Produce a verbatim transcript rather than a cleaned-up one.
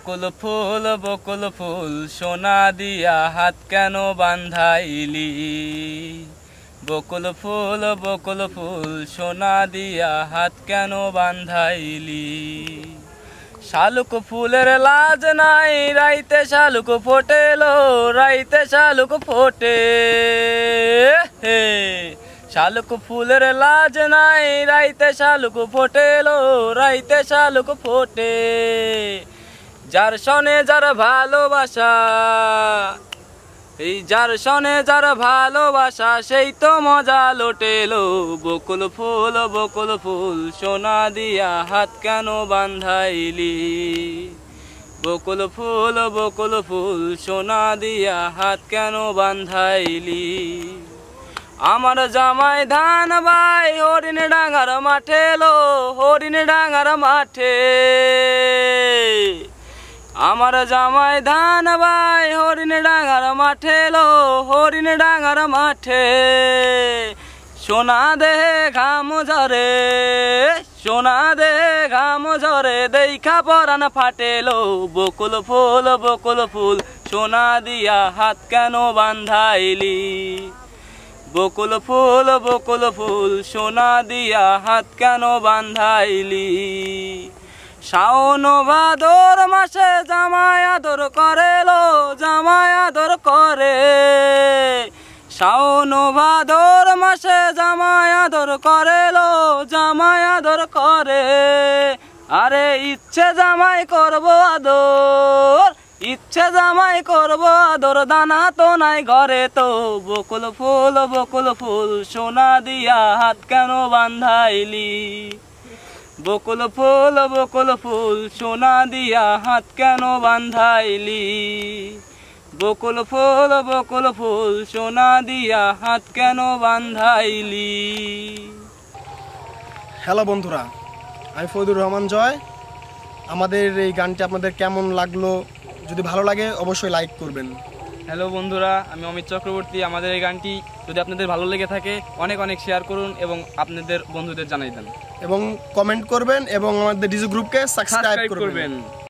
বকুল ফুল বকুল ফুল সোনা দিয়া হাত কেন বাঁধাইলি। বকুল ফুল বকুল ফুল সোনা দিয়া হাত কেন বাঁধাইলি। শালুক ফুলের লাজ নাই রাইতে শালুক ফোটেলো, রাইতে শালুক ফোটে। হে শালুক ফুলের লাজ নাই রাইতে শালুক ফোটেলো, রাইতে শালুক ফোটে। যার সনে যার ভালোবাসা, এই যার সনে যার ভালোবাসা সেই তো মজা লোটেলো। বকুল ফুল বকুল ফুল সোনা দিয়া হাত কেন বাঁধাইলি। বকুল ফুল বকুল ফুল সোনা দিয়া হাত কেন বাঁধাইলি। আমার জামাই ধান ভাই হরিণ ডাঙ্গার মাঠে লো, হরিণ ডাঙ্গার মাঠে। আমার জামাই ধান ভাই হরিণ ডাঙ্গার মাঠে লো, হরিণ ডাঙ্গার মাঠে। সোনা দেহে ঘাম ঝরে, সোনা দেহে ঘাম ঝরে, দেখা পরান ফাটেলো। বকুল ফুল বকুল ফুল সোনা দিয়া হাত কেন বাঁধাইলি। বকুল ফুল বকুল ফুল সোনা দিয়া হাত কেন বাঁধাইলি। শাওন ভাদর মাসে জামাই আদর করে লো, জামাই আদর করে। শাওন ভাদর মাসে জামাই আদর করে লো, জামাই আদর করে। আরে ইচ্ছে জামাই করব আদর, ইচ্ছে জামাই করব আদর, দানা তো নাই ঘরে তো। বকুল ফুল বকুল ফুল সোনা দিয়া হাত কেন বাঁধাইলি। বকুল ফুল বকুল ফুল সোনা দিয়া হাত কেন বাঁধাইলি। বকুল ফুল বকুল ফুল সোনা দিয়া হাত কেন বাঁধাইলি। হ্যালো বন্ধুরা, আমি ফয়দুর রহমান জয়। আমাদের এই গানটি আপনাদের কেমন লাগলো, যদি ভালো লাগে অবশ্যই লাইক করবেন। হ্যালো বন্ধুরা, আমি অমিত চক্রবর্তী। আমাদের এই গানটি যদি আপনাদের ভালো লেগে থাকে অনেক অনেক শেয়ার করুন এবং আপনাদের বন্ধুদের জানাই দেন এবং কমেন্ট করবেন এবং আমাদের ডিজে গ্রুপকে সাবস্ক্রাইব করবেন।